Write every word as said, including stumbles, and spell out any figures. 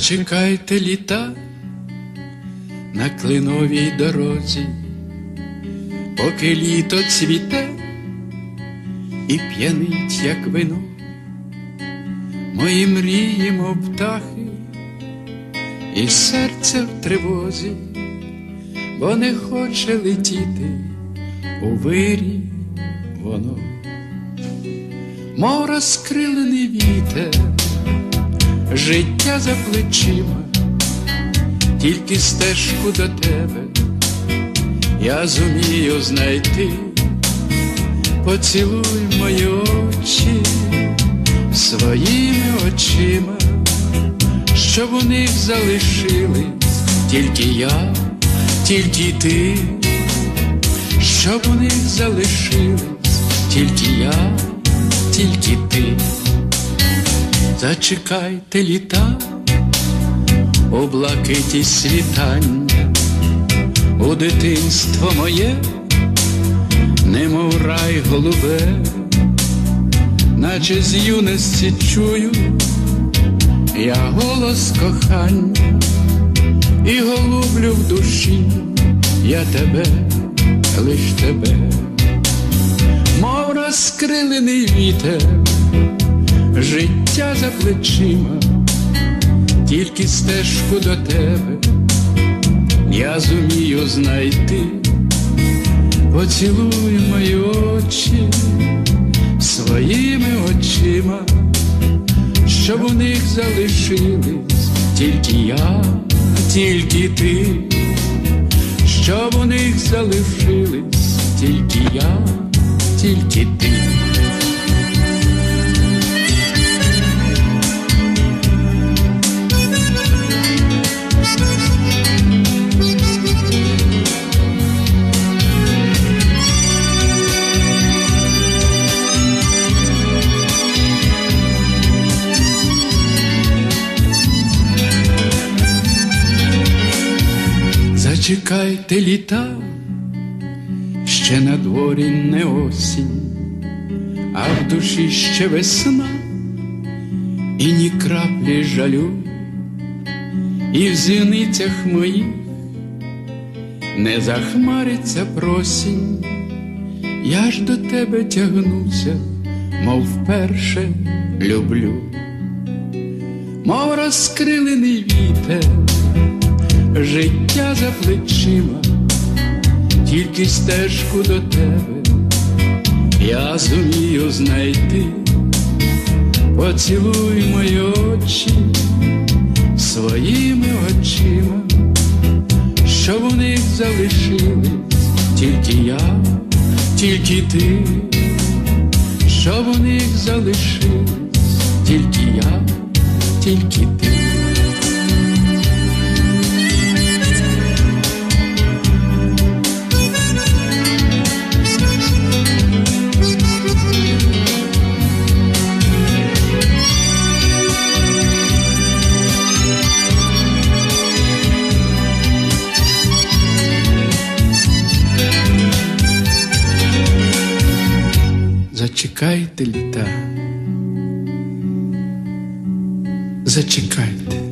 Зачекайте літа на клиновій дорозі, поки літо цвіте і п'янить, як вино. Мої мрії, мов птахи, і серце в тривозі, бо не хоче летіти у вирі воно. Мов розкрилений вітер, життя за плечима, тільки стежку до тебе я зумію знайти. Поцілуй мої очі своїми очима, щоб у них залишились тільки я, тільки ти, щоб у них залишились тільки я, тільки ти. Зачекайте літа у блакиті світання, у дитинство моє, немов рай голубе, наче з юності чую я голос кохання, і голублю в душі я тебе, лиш тебе. Мов розкрилений вітер, життя за плечима, тільки стежку до тебе я зумію знайти. Поцілуй мої очі своїми очима, щоб у них залишились тільки я, тільки ти, щоб у них залишились тільки я, тільки ти. Зачекайте літа, ще на дворі не осінь, а в душі ще весна, і ні краплі жалю, і в зіницях моїх не захмариться просінь. Я ж до тебе тягнуся, мов вперше люблю. Мов розкрилений вітер, життя за плечима, тільки стежку до тебе я зумію знайти. Поцілуй мої очі своїми очима, щоб у них залишились тільки я, тільки ти, щоб у них залишились тільки я, тільки ти. Зачекайте літа, зачекайте.